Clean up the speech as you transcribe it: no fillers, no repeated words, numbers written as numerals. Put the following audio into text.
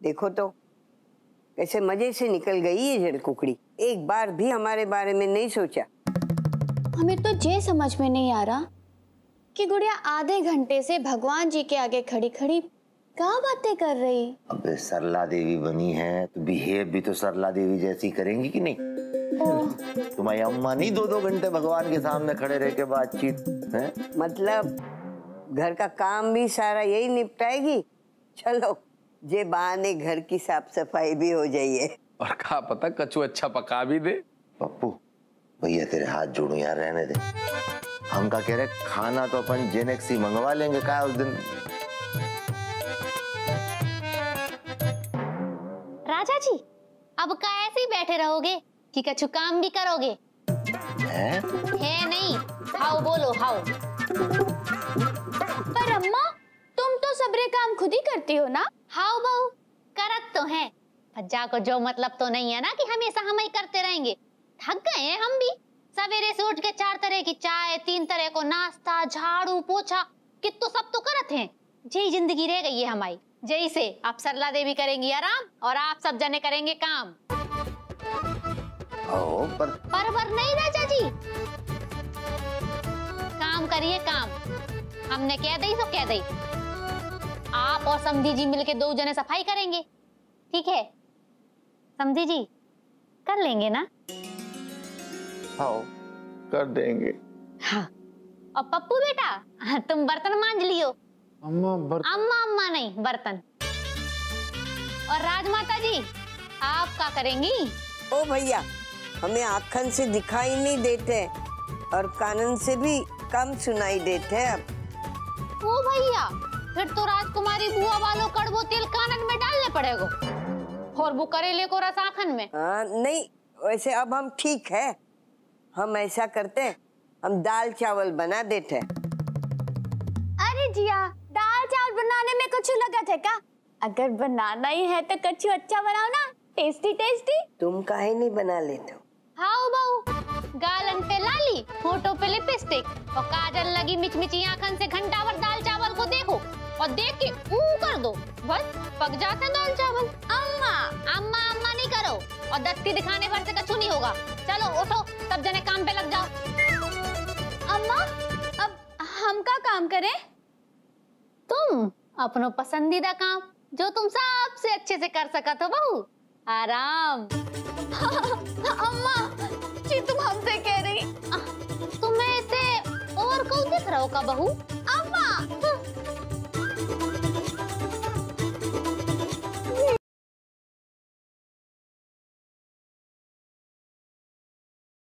देखो तो कैसे मजे से निकल गई ये जड़ कुकड़ी, एक बार भी हमारे बारे में नहीं सोचा। हमें तो ये समझ में नहीं आ रहा कि गुड़िया आधे घंटे से भगवान जी के आगे खड़ी खड़ी क्या बातें कर रही। अबे सरला देवी बनी है तो बिहेव भी तो सरला देवी जैसी करेंगी कि नहीं? तुम्हारी अम्मा नहीं 2-2 घंटे भगवान के सामने खड़े रह के बातचीत है? मतलब घर का काम भी सारा यही निपटाएगी। चलो जे बहाने घर की साफ सफाई भी हो जाइए। और क्या पता कछु अच्छा पका भी दे। पप्पू भैया तेरे हाथ जोड़ू यार, रहने दे। हम का कह रहे खाना तो अपन जेनेक्सी मंगवा लेंगे क्या उस दिन। राजा जी अब का ऐसे ही बैठे रहोगे कि कछु काम भी करोगे? है नहीं, हाउ बोलो हाउ। पर अम्मा तुम तो सबरे काम खुद ही करती हो ना। हाउ बहू करत तो है, भज्जा को जो मतलब तो नहीं है ना कि हमेशा हम ही करते रहेंगे। थक गए हैं हम भी। सवेरे से उठ के 4 तरह की चाय, 3 तरह को नाश्ता, झाड़ू पोछा कितो सब तो करत हैं। यही जिंदगी रह गई है हमारी। जय से आप सरला देवी करेंगी आराम और आप सब जने करेंगे काम। पर नहीं राजा जी, काम करिए काम। हमने कह दी तो कह दी। आप और समधी जी मिलके 2 जने सफाई करेंगे, ठीक है? समधी जी कर लेंगे ना? हाँ कर देंगे। हाँ। और पप्पू बेटा तुम बर्तन मांज लियो। अम्मा नहीं बर्तन। और राजमाता जी आप क्या करेंगी? ओ भैया हमें आँखन से दिखाई नहीं देते और कानन से भी कम सुनाई देते हैं अब। ओ भैया फिर तो राजकुमारी बुआ वालों कड़वो तेल कानन में डालने पड़ेगा और वो करेले को रस आँखन में। नहीं वैसे अब हम ठीक है। हम ऐसा करते हैं, हम दाल चावल बना देते हैं। अरे जिया दाल चावल बनाने में कुछ लगत है क्या? अगर बनाना ही है तो कुछ अच्छा बनाओ ना, टेस्टी टेस्टी। तुम काहे नहीं बना लेते हो? हाउ बहू गालन पे लाली, होठों पे लिपस्टिक और काजल लगी मिचमिची आँखन से घंटावर दाल चावल को देखो और देख के कर दो, बस पक जाता दाल चावल। अम्मा अम्मा अम्मा नहीं करो और दस्ती दिखाने भर से कछु नहीं होगा। चलो उठो सब जने काम पे लग जाओ। अम्मा अब हम का काम करें? तुम अपनो पसंदीदा काम जो तुम सबसे अच्छे से कर सकत हो बहू, आराम। अम्मा जी तुम हमसे कह रही। तुम्हें से और कौन दिख रहा हो का बहू? अम्मा